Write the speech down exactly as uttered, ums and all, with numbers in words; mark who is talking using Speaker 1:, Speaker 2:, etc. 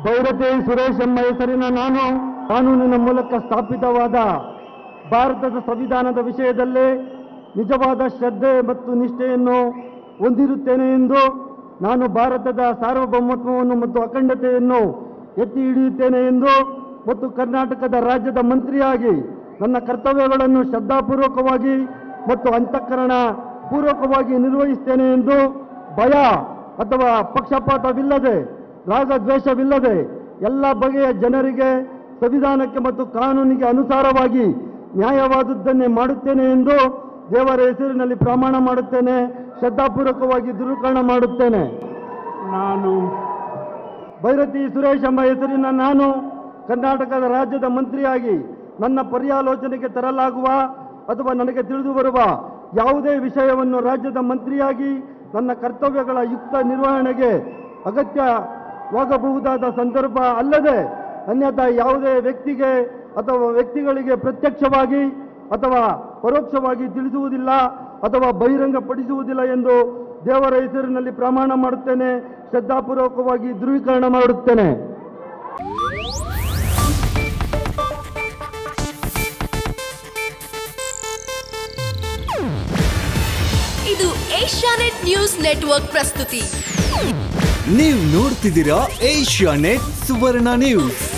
Speaker 1: ಭೈರತಿ ಸುರೇಶ್ ಎಂಬ ಹೆಸರಿನ ನಾನು ಕಾನೂನಿನ ಮೂಲಕ ಸ್ಥಾಪಿತವಾದ ಭಾರತದ ಸಂವಿಧಾನದ ವಿಷಯದಲ್ಲಿ ನಿಜವಾದ ಶ್ರದ್ಧೆ ಮತ್ತು ನಿಷ್ಠೆಯನ್ನು ಹೊಂದಿರುತ್ತೇನೆ ಎಂದು ನಾನು ಭಾರತದ ಸಾರ್ವಭೌಮತ್ವವನ್ನು ಮತ್ತು ಅಖಂಡತೆಯನ್ನು ಎತ್ತಿ ಹಿಡಿಯುತ್ತೇನೆ ಎಂದು ಮತ್ತು ಕರ್ನಾಟಕದ ರಾಜ್ಯದ ಮಂತ್ರಿಯಾಗಿ ನನ್ನ ಕರ್ತವ್ಯಗಳನ್ನು ಶ್ರದ್ಧಾಪೂರ್ವಕವಾಗಿ ಮತ್ತು ಅಂತಃಕರಣ ಪೂರ್ವಕವಾಗಿ ನಿರ್ವಹಿಸುತ್ತೇನೆ ಎಂದು ಭಯ ಅಥವಾ ಪಕ್ಷಪಾತವಿಲ್ಲದೆ ರಾಗದ್ವೇಷವಿಲ್ಲದೆ ಎಲ್ಲ ಬಗೆಯ ಜನರಿಗೆ ಸಂವಿಧಾನಕ್ಕೆ ಮತ್ತು ಕಾನೂನಿಗೆ ಅನುಸಾರವಾಗಿ ನ್ಯಾಯವಾದದ್ದನ್ನೇ ಮಾಡುತ್ತೇನೆ ಎಂದು ದೇವರ ಹೆಸರಿನಲ್ಲಿ ಪ್ರಮಾಣ ಮಾಡುತ್ತೇನೆ, ಶ್ರದ್ಧಾಪೂರ್ವಕವಾಗಿ ದೃಢೀಕರಣ ಮಾಡುತ್ತೇನೆ.
Speaker 2: ನಾನು
Speaker 1: ಭೈರತಿ ಸುರೇಶ್ ಎಂಬ ಹೆಸರಿನ ನಾನು ಕರ್ನಾಟಕದ ರಾಜ್ಯದ ಮಂತ್ರಿಯಾಗಿ ನನ್ನ ಪರ್ಯಾಲೋಚನೆಗೆ ತರಲಾಗುವ ಅಥವಾ ನನಗೆ ತಿಳಿದು ಬರುವ ಯಾವುದೇ ವಿಷಯವನ್ನು ರಾಜ್ಯದ ಮಂತ್ರಿಯಾಗಿ ನನ್ನ ಕರ್ತವ್ಯಗಳ ಯುಕ್ತ ನಿರ್ವಹಣೆಗೆ ಅಗತ್ಯವಾಗಬಹುದಾದ ಸಂದರ್ಭ ಅಲ್ಲದೆ ಅನ್ಯಥಾ ಯಾವುದೇ ವ್ಯಕ್ತಿಗೆ ಅಥವಾ ವ್ಯಕ್ತಿಗಳಿಗೆ ಪ್ರತ್ಯಕ್ಷವಾಗಿ ಅಥವಾ ಪರೋಕ್ಷವಾಗಿ ತಿಳಿಸುವುದಿಲ್ಲ ಅಥವಾ ಬಹಿರಂಗಪಡಿಸುವುದಿಲ್ಲ ಎಂದು ದೇವರ ಹೆಸರಿನಲ್ಲಿ ಪ್ರಮಾಣ ಮಾಡುತ್ತೇನೆ, ಶ್ರದ್ಧಾಪೂರ್ವಕವಾಗಿ ಧ್ರುವೀಕರಣ ಮಾಡುತ್ತೇನೆ.
Speaker 3: ಇದು ಏಷ್ಯಾನೆಟ್ ನ್ಯೂಸ್ ನೆಟ್ವರ್ಕ್ ಪ್ರಸ್ತುತಿ.
Speaker 4: ನೀವು ನೋಡ್ತಿದ್ದೀರಾ ಏಷ್ಯಾನೆಟ್ ಸುವರ್ಣ ನ್ಯೂಸ್.